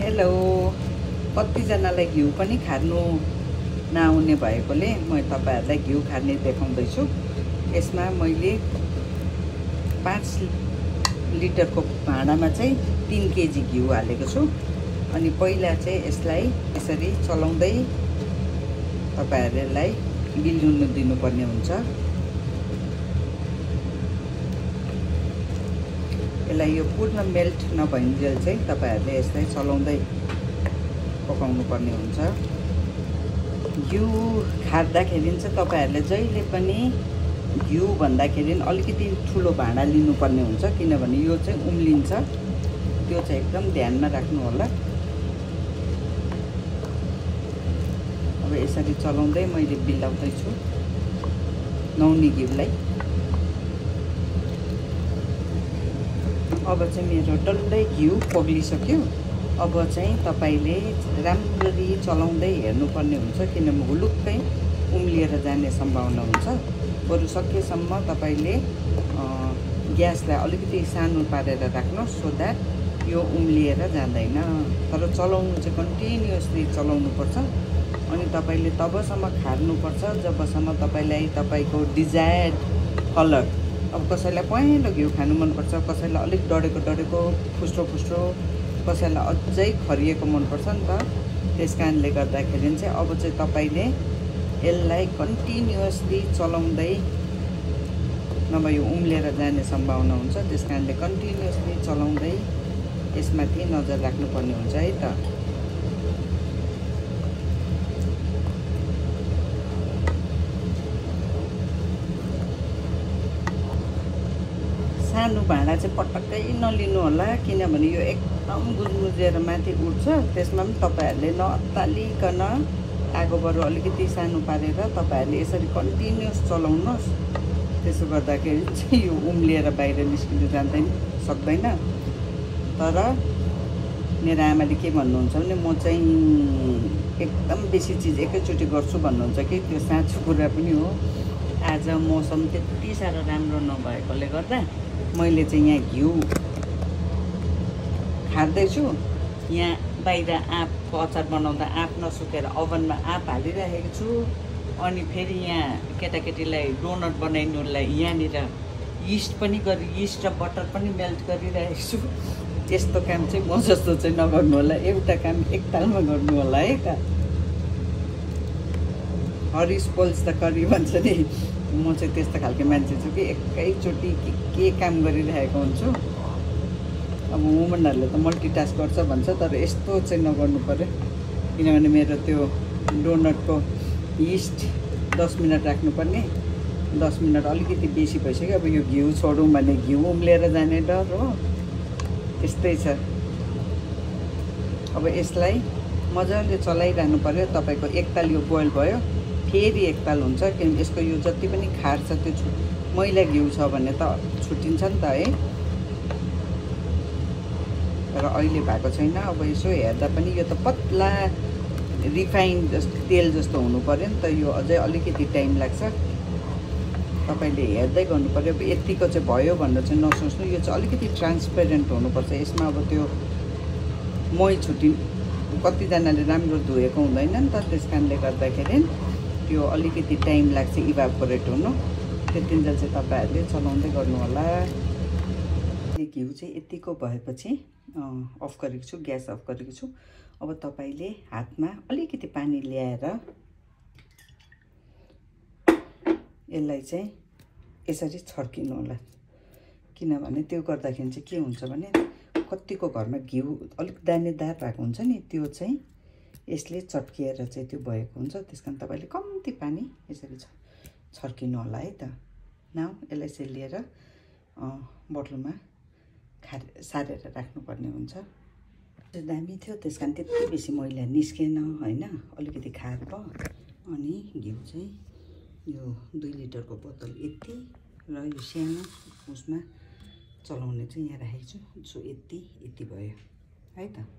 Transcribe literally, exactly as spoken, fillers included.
Hello, कतिजनालाई घिउ पनि खानु नआउने भएकोले म तपाईहरुलाई घिउ खाने देखाउँदैछु। यसमा मैले पाँच लिटरको भाँडामा चाहिँ तीन केजी घिउ हालेको छु। अनि पहिला चाहिँ यसलाई यसरी चलाउँदै तपाईहरुलाई बिल्नुन दिनुपर्ने हुन्छ। यसलाई यो पूर्ण मेल्ट नभइन्जेल चाहिँ तपाईहरुले यसलाई चलाउँदै पकाउनु पर्ने हुन्छ। घिउ खाँदाखेरि चाहिँ तपाईहरुले जहिले पनि घिउ भन्दाखेरि अलिकति ठुलो भाँडा लिनुपर्ने हुन्छ, किनभने यो चाहिँ उम्लिन्छ। त्यो चाहिँ एकदम ध्यानमा राख्नु होला। अब यसरी चलाउँदै मैले बिलाउँदै छु नौनी घिउलाई। अब चाहिँ मेरो डल्लै घिउ पग्लिसक्यो। अब चाहिँ तपाईले राम्ररी चलाउँदै हेर्नुपर्ने हुन्छ, किनभने हुलुक्कै उम्लिएर जाने सम्भावना हुन्छ। बरु सकेसम्म तपाईले ग्यासलाई अलिकति सानो पारेर राख्नुहोस्, सो दैट यो उम्लिएर जाँदैन। तर चलाउनु चाहिँ कन्टिन्युअसली चलाउनु पर्छ। अनि तपाईले तबसम्म खार्नुपर्छ जबसम्म तपाईलाई तपाईको डिजायर्ड कलर, अब कसैलाई पहेँलो घिउ खानु मन पर्छ, कसैलाई अलिक डढेको डढेको फुस्रो फुस्रो, कसैलाई अझै खरिएको मन पर्छ नि त। त्यसकारणले गर्दाखेरि चाहिँ अब चाहिँ तपाईले यसलाई कन्टिन्युअसली चलाउँदै, नभए यो उम्लेर जाने सम्भावना हुन्छ। त्यसकारणले कन्टिन्युअसली चलाउँदै यसमाथि नजर राख्नुपर्ने हुन्छ है त। सानो भाँडा चाहिँ पटक्कै नलिनु होला, किनभने यो एकदम गुजमुजेर माथि उठ्छ। त्यसमा पनि तपाईहरुले नअत्तालिकन आगोबाट अलिकति सानो पारेर तपाईहरुले यसरी कन्टिन्युअस चलाउनुहोस्। त्यसो गर्दाखेरि चाहिँ यो उम्लिएर बाहिर निस्किनु जाँदैन सक्दैन। तर मेरो आमाले के भन्नुहुन्छ भने म चाहिँ एकदम बेसी चिज एकैचोटि गर्छु भन्नुहुन्छ कि त्यो साँचो कुरा पनि हो। आज मौसम त्यति साह्रो राम्रो नभएकोले गर्दा मैले चाहिँ यहाँ घिउ खाँदैछु। यहाँ बाहिर आँपको अचार बनाउँदा आँप नसुकेर ओभनमा आँप हालिरहेको छु। अनि फेरि यहाँ केटाकेटीलाई डोनट बनाइनुलाई यहाँनिर यिस्ट पनि गरी यिस्ट र बटर पनि मेल्ट गरिरहेको छु। यस्तो काम चाहिँ म जस्तो चाहिँ नगर्नु होला, एउटा काम एकतालमा गर्नु होला है त। हरिस पोल्स द करी भन्छ नि, म चाहिँ त्यस्तो खालको मान्छे छु कि एकैचोटि के के काम गरिरहेको हुन्छु। अब वुमनहरूले त मल्टिटास्क गर्छ भन्छ, तर यस्तो चाहिँ नगर्नु पर्यो। किनभने मेरो त्यो डोनटको यिस्ट दस मिनट राख्नुपर्ने, दस मिनट अलिकति बेसी भइसक्यो। अब यो घिउ छोडौँ भने घिउ उम्लेर जाने डर हो। यस्तै छ। अब यसलाई मजाले चलाइरहनु पर्यो। तपाईको एकताल यो बोइल भयो, फेरि एकताल हुन्छ, किनभने यसको यो जति पनि खार छ त्यो छु मैला घिउ छ भने त छुटिन्छ नि त है। तर अहिले भएको छैन। अब यसो हेर्दा पनि यो त पतला रिफाइन्ड जस्तो तेल जस्तो हुनु पर्यो नि त। यो अझै अलिकति टाइम लाग्छ। तपाईले हेर्दै गर्नु पर्यो। अब यतिको चाहिँ भयो भनेर चाहिँ नसोच्नु। यो चाहिँ अलिकति ट्रान्सपेरेन्ट हुनुपर्छ। यसमा अब त्यो मही छुटिन्, कतिजनाले राम्रो धोएको हुँदैन नि त। त्यसकारणले गर्दाखेरि त्यो अलिकति टाइम लाग्छ इभापोरेट हुनु। त्यतिन्जेल चाहिँ तपाईहरुले चलाउँदै गर्नु होला। घिउ चाहिँ यतिको भएपछि अफ गरेको छु, ग्यास अफ गरेको छु। अब तपाईले हातमा अलिकति पानी ल्याएर यसलाई चाहिँ यसरी छर्किनु होला। किनभने त्यो गर्दाखेरि चाहिँ के हुन्छ भने कतिको घरमा घिउ अलिक दानेदार भएको हुन्छ नि, त्यो चाहिँ यसले चट्किएर चाहिँ त्यो भएको हुन्छ। त्यसकारण तपाईले कम्ती पानी यसरी छर्किनु होला है त। नाउ यसलाई सेलिएर बोतलमा खारे सारेर राख्नुपर्ने हुन्छ। दामी थियो, त्यसकारण त्यति बेसी मैला निस्केन हैन, अलिकति खार भयो। अनि घिउ चाहिँ यो दुई लिटरको बोतल यति र यो सानो उसमा चलाउने चाहिँ यहाँ राखेको छु। सो यति यति भयो है त।